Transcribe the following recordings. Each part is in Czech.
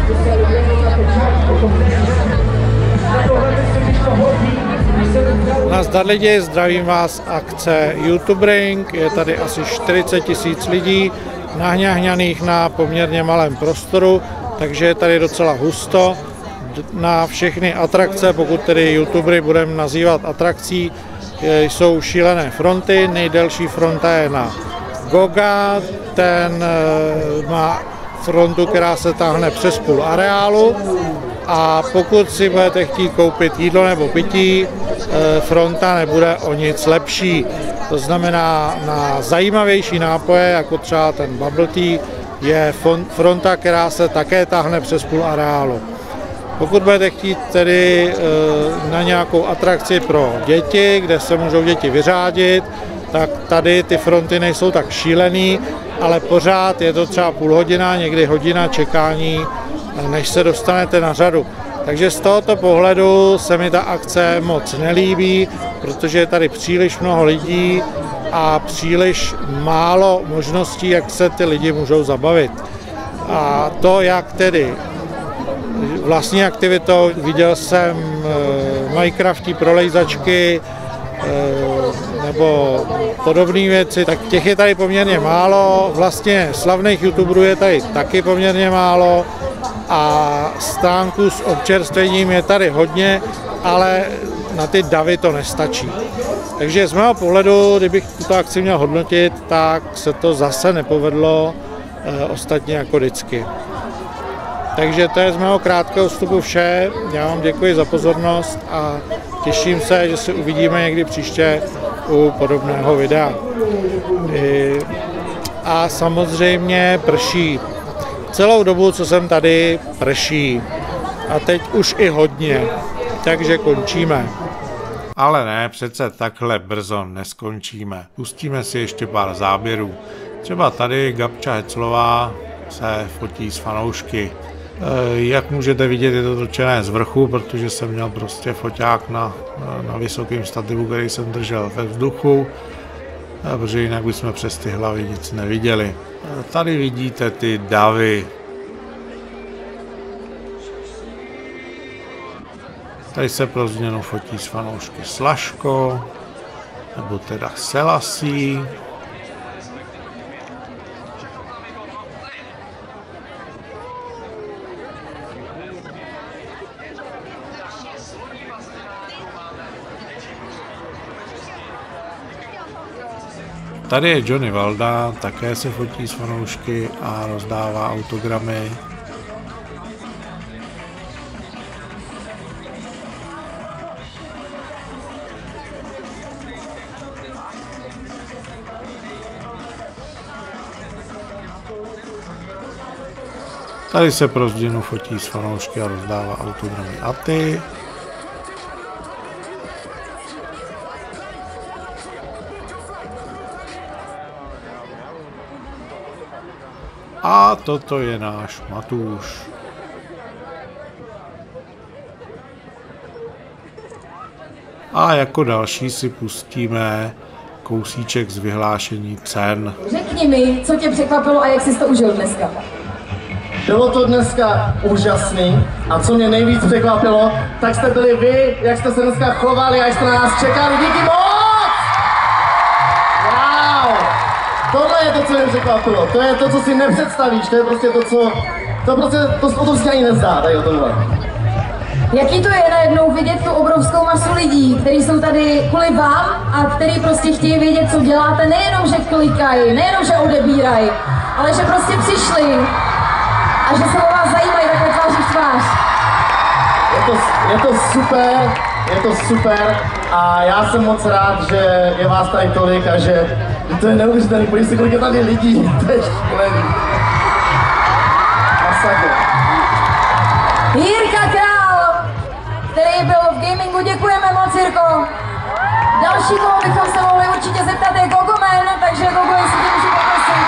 Nazdar lidi, zdravím vás akce YouTubering, je tady asi 40 000 lidí nahňahňaných na poměrně malém prostoru, takže je tady docela husto. Na všechny atrakce, pokud tedy YouTubery budeme nazývat atrakcí, jsou šílené fronty. Nejdelší fronta je na Goga, ten má frontu, která se táhne přes půl areálu. A pokud si budete chtít koupit jídlo nebo pití, fronta nebude o nic lepší. To znamená, na zajímavější nápoje, jako třeba ten bubble tea, je fronta, která se také táhne přes půl areálu. Pokud budete chtít tedy na nějakou atrakci pro děti, kde se můžou děti vyřádit, tak tady ty fronty nejsou tak šílený, ale pořád je to třeba půl hodina, někdy hodina čekání, než se dostanete na řadu. Takže z tohoto pohledu se mi ta akce moc nelíbí, protože je tady příliš mnoho lidí a příliš málo možností, jak se ty lidi můžou zabavit. A to, jak tedy vlastní aktivitou, viděl jsem Minecraftí prolejzačky nebo podobné věci, tak těch je tady poměrně málo. Vlastně slavných youtuberů je tady taky poměrně málo a stánků s občerstvením je tady hodně, ale na ty davy to nestačí. Takže z mého pohledu, kdybych tuto akci měl hodnotit, tak se to zase nepovedlo, ostatně jako vždycky. Takže to je z mého krátkého vstupu vše. Já vám děkuji za pozornost a těším se, že se uvidíme někdy příště u podobného videa. A samozřejmě prší. Celou dobu, co jsem tady, prší. A teď už i hodně. Takže končíme. Ale ne, přece takhle brzo neskončíme. Pustíme si ještě pár záběrů. Třeba tady Gabča Heclová se fotí s fanoušky. Jak můžete vidět, je to točené z vrchu, protože jsem měl prostě foťák na vysokém stativu, který jsem držel ve vzduchu, protože jinak bychom přes ty hlavy nic neviděli. Tady vidíte ty davy. Tady se pro změnu fotí s fanoušky Slaško, nebo teda Selassie. Tady je Johnny Valda, také se fotí s fanoušky a rozdává autogramy. Tady se pro změnu fotí s fanoušky a rozdává autogramy Aty. A toto je náš Matúš. A jako další si pustíme kousíček z vyhlášení cen. Řekni mi, co tě překvapilo a jak jsi to užil dneska? Bylo to dneska úžasný a co mě nejvíc překvapilo, tak jste byli vy, jak jste se dneska chovali a jste na nás čekali. Díky moc! Wow! Tohle je to, co mě překvapilo. To je to, co si nepředstavíš. To je prostě to, co... o tom si ani nezdá, tady o tomhle. Jaký to je najednou vidět tu obrovskou masu lidí, kteří jsou tady kvůli vám a kteří prostě chtějí vědět, co děláte. Nejenom, že klikají, nejenom, že odebírají, ale že prostě přišli a že se o vás zajímají takhle tváří v tvář. Je to super a já jsem moc rád, že je vás tady tolik a že to je neuvěřitelný, podívej se, kolik je tady lidí, to je školený. Masakr. Jirka Král, který byl v gamingu, děkujeme moc, Jirko. Další, koho bychom se mohli určitě zeptat, je Gogoman, takže Gogo, jestli tě můžu poprosit.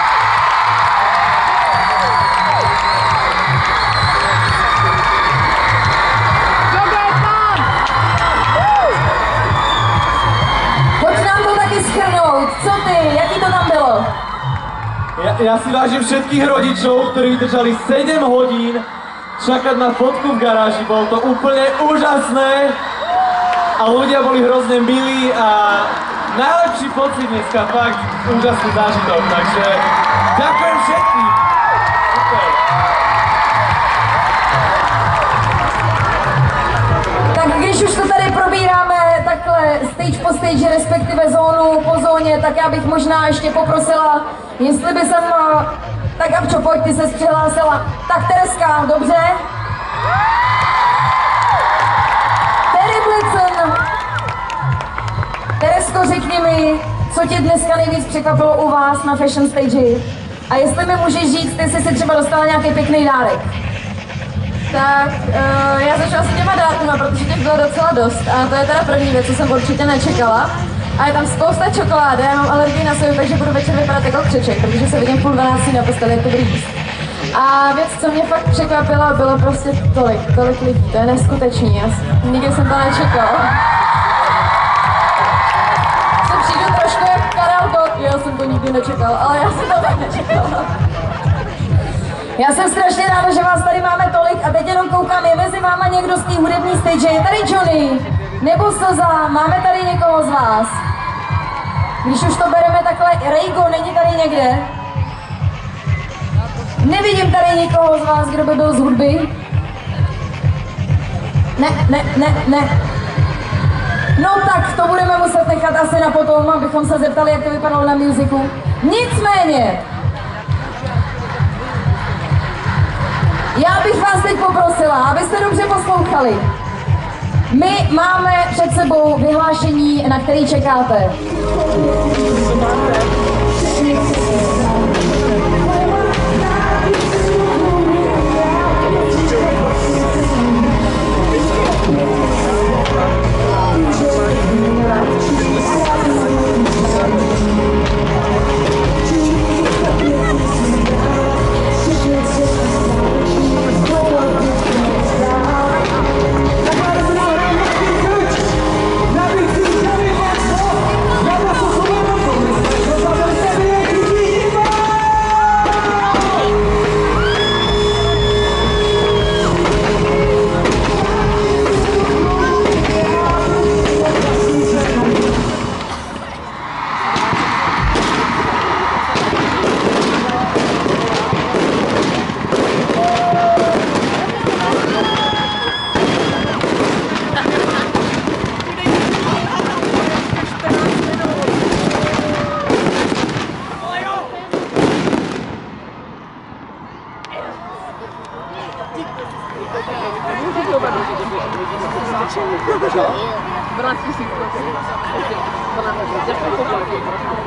Co ty? Jaký to tam bylo? Já si vážím všetkých rodičov, ktorí vydržali 7 hodín čakať na fotku v garáži, bolo to úplne úžasné a ľudia boli hrozne milí a najlepší pocit dneska, fakt úžasný zážitok, takže ďakujem všetkým. Super. Tak když už to tady probíráme takhle stage po stage, respektive zónu po zóně, tak já bych možná ještě poprosila, jestli by jsem... Tak Gabčo, pojď, ty ses přihlásila. Tak Tereska, dobře? Terry Blitzen. Teresko, řekni mi, co tě dneska nejvíc překvapilo u vás na fashion stage? A jestli mi můžeš říct, jestli si třeba dostala nějaký pěkný dárek. Tak já začala s těma dárkama, protože těch bylo docela dost a to je teda první věc, co jsem určitě nečekala. A je tam spousta čokolády, já mám alergii na soju, takže budu večer vypadat jako křeček, protože se vidím v 11:30 na posteli, jak to budu jíst. A věc, co mě fakt překvapila, bylo prostě tolik lidí, to je neskutečný, nikdy jsem to nečekala. Se přijdu trošku jak Karel Gott, já jsem to nikdy nečekala, ale já jsem to tak nečekala. Já jsem strašně ráda, že vás tady máme tolik a teď jenom koukám, je mezi váma někdo z té hudební stage, je tady Johnny, nebo Slza, máme tady někoho z vás? Když už to bereme takhle, Rejgo, není tady někde? Nevidím tady nikoho z vás, kdo by byl z hudby. Ne. No tak, to budeme muset nechat asi na potom, abychom se zeptali, jak to vypadalo na musicu. Nicméně, já bych vás teď poprosila, abyste dobře poslouchali. My máme před sebou vyhlášení, na který čekáte. Berlatih sih.